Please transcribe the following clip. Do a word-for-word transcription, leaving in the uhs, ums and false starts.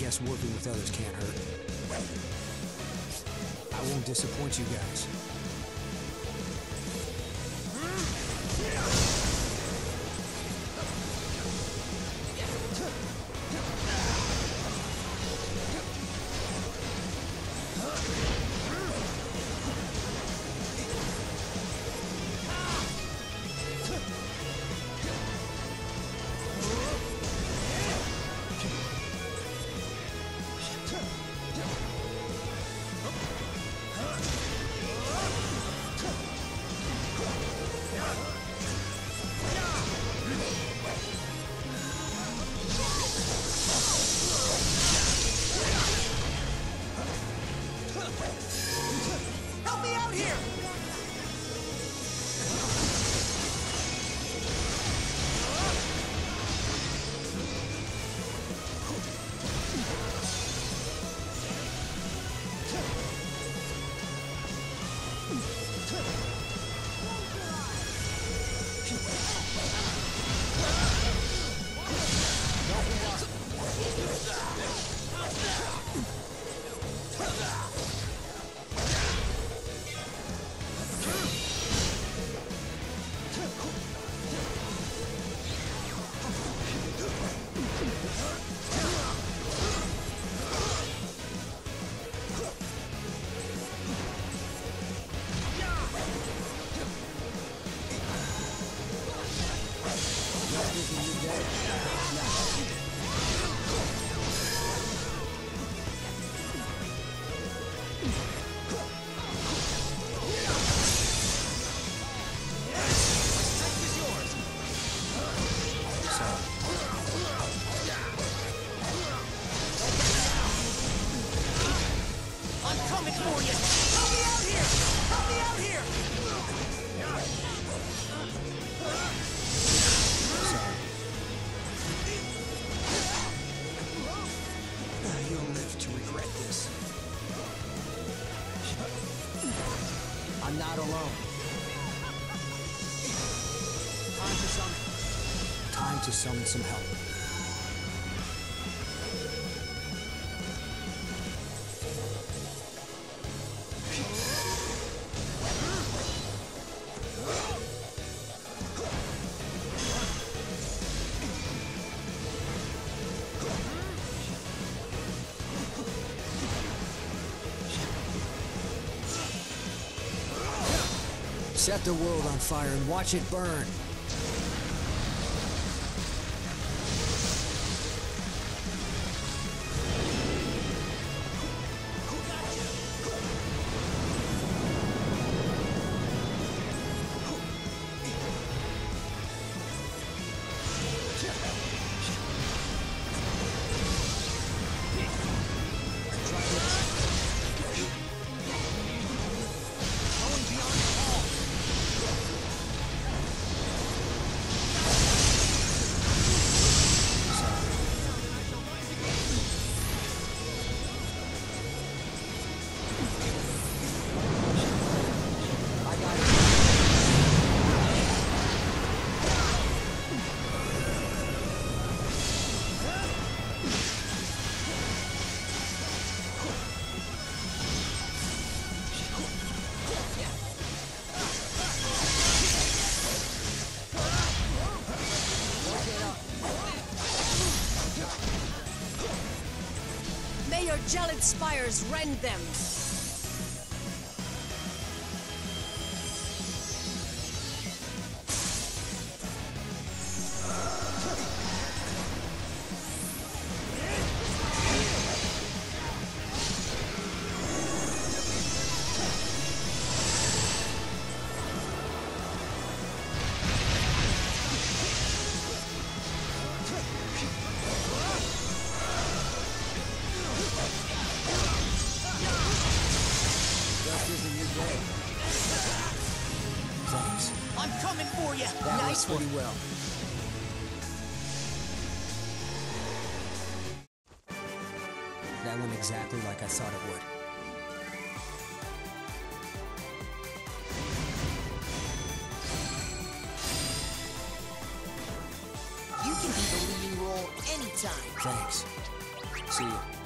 guess working with others can't hurt. I won't disappoint you guys. I'm not alone. Time to summon. Time to summon some help. Set the world on fire and watch it burn. May your gelid spires rend them! I'm coming for you. That Nice was one. pretty well. That went exactly like I thought it would. You can do the leading role anytime. Thanks. See ya.